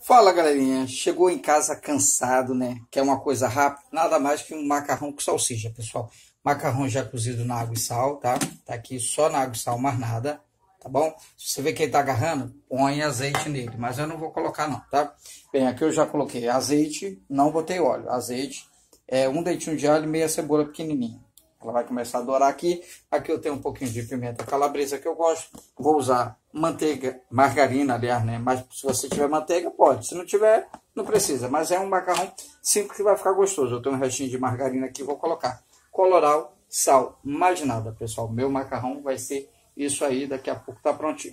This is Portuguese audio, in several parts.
Fala, galerinha, chegou em casa cansado, né? Quer uma coisa rápida? Nada mais que um macarrão com salsicha, pessoal. Macarrão já cozido na água e sal, tá? Tá aqui só na água e sal, mais nada, tá bom? Se você vê que ele tá agarrando, põe azeite nele, mas eu não vou colocar não, tá? Bem, aqui eu já coloquei azeite, não botei óleo. Azeite, um dentinho de alho e meia cebola pequenininha. Ela vai começar a dourar aqui. Aqui eu tenho um pouquinho de pimenta calabresa que eu gosto. Vou usar manteiga, margarina, aliás, né? Mas se você tiver manteiga, pode. Se não tiver, não precisa. Mas é um macarrão simples que vai ficar gostoso. Eu tenho um restinho de margarina aqui, vou colocar colorau, sal, mais nada, pessoal. Meu macarrão vai ser isso aí. Daqui a pouco tá prontinho.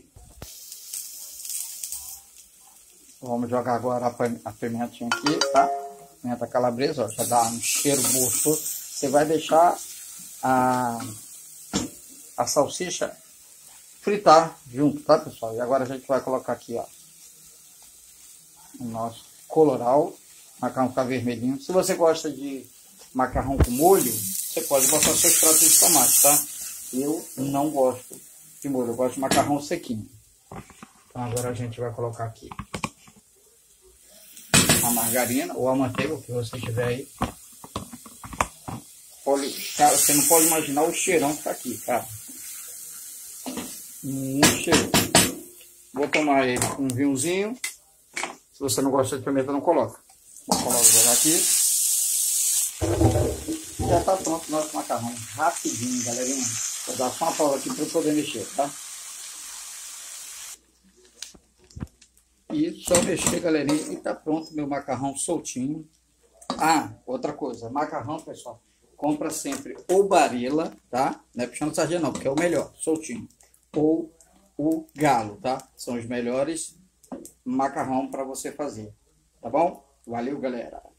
Vamos jogar agora a pimentinha aqui, tá? Pimenta calabresa, ó, já dá um cheiro gostoso. Você vai deixar a salsicha fritar junto, tá, pessoal? E agora a gente vai colocar aqui, ó, o nosso colorau, macarrão ficar vermelhinho. Se você gosta de macarrão com molho, você pode botar seu extrato de tomate, tá? Eu não gosto de molho, eu gosto de macarrão sequinho. Então agora a gente vai colocar aqui a margarina ou a manteiga, o que você tiver aí. Cara, você não pode imaginar o cheirão que tá aqui, cara. Muito cheiro. Vou tomar ele com um vinhozinho. Se você não gosta de pimenta, não coloca. Vou colocar aqui. Já tá pronto o nosso macarrão. Rapidinho, galerinha. Vou dar só uma pausa aqui para eu poder mexer, tá? E só mexer, galerinha, e tá pronto meu macarrão soltinho. Ah, outra coisa. Macarrão, pessoal, compra sempre ou Barilla, tá? Não é puxando sardinha não, porque é o melhor, soltinho. Ou o Galo, tá? São os melhores macarrão para você fazer, tá bom? Valeu, galera!